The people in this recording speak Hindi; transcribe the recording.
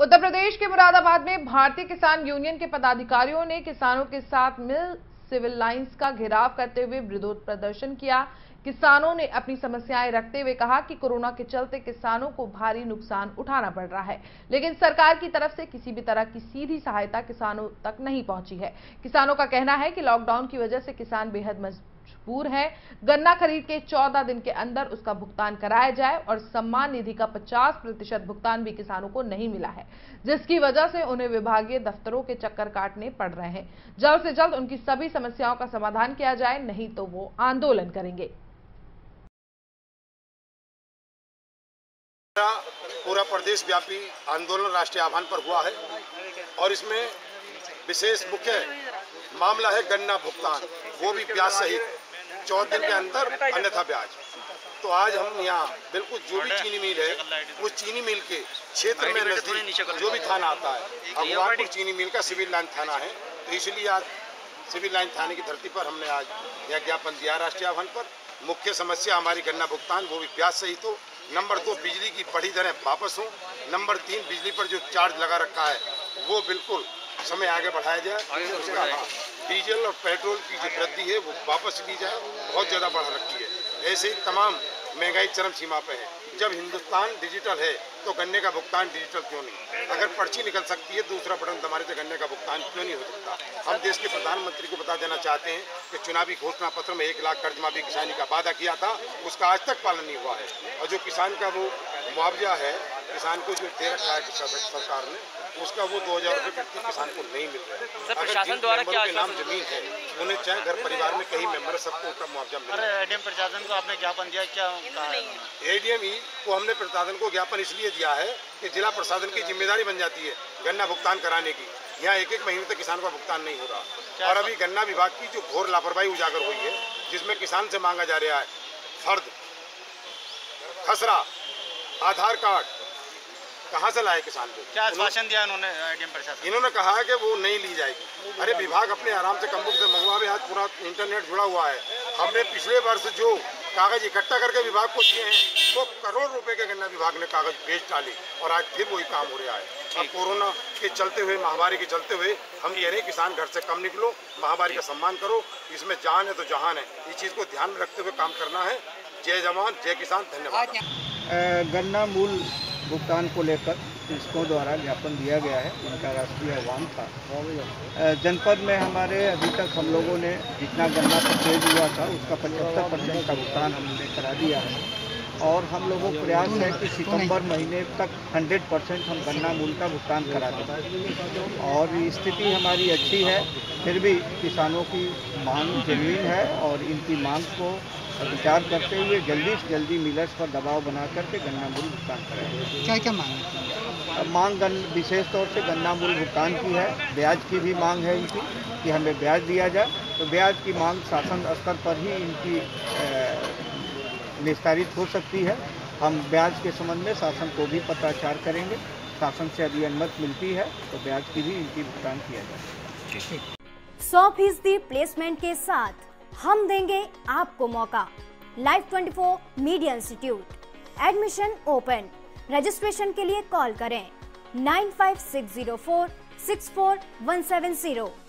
उत्तर प्रदेश के मुरादाबाद में भारतीय किसान यूनियन के पदाधिकारियों ने किसानों के साथ मिल सिविल लाइंस का घेराव करते हुए विरोध प्रदर्शन किया। किसानों ने अपनी समस्याएं रखते हुए कहा कि कोरोना के चलते किसानों को भारी नुकसान उठाना पड़ रहा है, लेकिन सरकार की तरफ से किसी भी तरह की सीधी सहायता किसानों तक नहीं पहुंची है। किसानों का कहना है कि लॉकडाउन की वजह से किसान बेहद मजबूर है। गन्ना खरीद के 14 दिन के अंदर उसका भुगतान कराया जाए और सम्मान निधि का 50% भुगतान भी किसानों को नहीं मिला है, जिसकी वजह से उन्हें विभागीय दफ्तरों के चक्कर काटने पड़ रहे हैं। जल्द से जल्द उनकी सभी समस्याओं का समाधान किया जाए, नहीं तो वो आंदोलन करेंगे। पूरा प्रदेश व्यापी आंदोलन राष्ट्रीय आह्वान पर हुआ है और इसमें विशेष मुख्य मामला है गन्ना भुगतान, वो भी ब्याज सहित 14 दिन के अंदर, अन्यथा ब्याज। तो आज हम यहाँ बिल्कुल जो भी चीनी मिल है, उस चीनी मिल के क्षेत्र में नजदीक जो भी थाना आता है, अगवापुर चीनी मिल का सिविल लाइन थाना है, तो इसलिए आज सिविल लाइन थाने की धरती पर हमने आज यह ज्ञापन दिया राष्ट्रीय आह्वान पर। मुख्य समस्या हमारी गन्ना भुगतान, वो भी ब्याज सहित हो। नंबर 2, बिजली की बढ़ी दरें वापस हो। नंबर 3, बिजली पर जो चार्ज लगा रखा है वो बिल्कुल समय आगे बढ़ाया जाए। उसका डीजल और पेट्रोल की जो वृद्धि है वो वापस ली जाए, बहुत ज़्यादा बढ़ा रखी है। ऐसे ही तमाम महंगाई चरम सीमा पे है। जब हिंदुस्तान डिजिटल है तो गन्ने का भुगतान डिजिटल क्यों नहीं? अगर पर्ची निकल सकती है, दूसरा बटन दबाने से गन्ने का भुगतान क्यों नहीं हो सकता? हम देश के प्रधानमंत्री को बता देना चाहते हैं कि चुनावी घोषणा पत्र में 1 लाख कर्ज माफी किसानी का वादा किया था, उसका आज तक पालन नहीं हुआ है। और जो किसान का वो मुआवजा है, किसान को जो दे रखा है सरकार ने, उसका वो 2000 रुपये प्रति किसान को नहीं मिल रहा है। प्रशासन द्वारा क्या नाम जमीन है, उन्हें चाहे घर परिवार में कहीं मेंबर सबको उनका मुआवजा मिले। एडीएम प्रशासन को आपने ज्ञापन दिया, क्या कहा है? एडीएम को हमने प्रशासन को ज्ञापन इसलिए दिया है कि जिला प्रशासन की जिम्मेदारी बन जाती है गन्ना भुगतान कराने की। यहाँ 1-1 महीने तक किसान का भुगतान नहीं हो रहा। और अभी गन्ना विभाग की जो घोर लापरवाही उजागर हुई है, जिसमें किसान से मांगा जा रहा है फर्द, खसरा, आधार कार्ड, कहाँ से लाए किसान को? क्या आश्वासन दिया उन्होंने एडीएम प्रशासन? इन्होंने कहा है कि वो नहीं ली जाएगी। अरे विभाग अपने आराम से कम्बुक से मंगवावे, आज पूरा इंटरनेट जुड़ा हुआ है। हमने पिछले वर्ष जो कागज इकट्ठा करके विभाग को दिए हैं, वो करोड़ रुपए के गन्ना विभाग ने कागज बेच डाले और आज फिर वही काम हो रहा है। अब कोरोना के चलते हुए, महामारी के चलते हुए हम ये नहीं, किसान घर से कम निकलो, महामारी का सम्मान करो, इसमें जान है तो जहान है। इस चीज़ को ध्यान में रखते हुए काम करना है। जय जवान जय किसान, धन्यवाद। गन्ना मूल भुगतान को लेकर कृषकों द्वारा ज्ञापन दिया गया है, इनका राष्ट्रीय आह्वान था। जनपद में हमारे अभी तक हम लोगों ने जितना गन्ना परचेज हुआ था उसका 75% का भुगतान हमने करा दिया है और हम लोगों को प्रयास है कि सितंबर महीने तक 100% हम गन्ना मूल का भुगतान करा दें। और स्थिति हमारी अच्छी है, फिर भी किसानों की मांग जमीन है और इनकी मांग को विचार करते हुए जल्दी से जल्दी मिलर्स पर दबाव बना करके गन्ना मूल भुगतान करें। क्या क्या मांग? मांग विशेष तौर से गन्ना मूल भुगतान की है, ब्याज की भी मांग है इनकी कि हमें ब्याज दिया जाए। तो ब्याज की मांग शासन स्तर पर ही इनकी निस्तारित हो सकती है। हम ब्याज के संबंध में शासन को भी पत्राचार करेंगे। शासन से यदि अनुमति मिलती है तो ब्याज की भी इनकी भुगतान किया जाए। 100% प्लेसमेंट के साथ हम देंगे आपको मौका। Live 24 media institute, admission open. Registration के लिए कॉल करें 9560464170।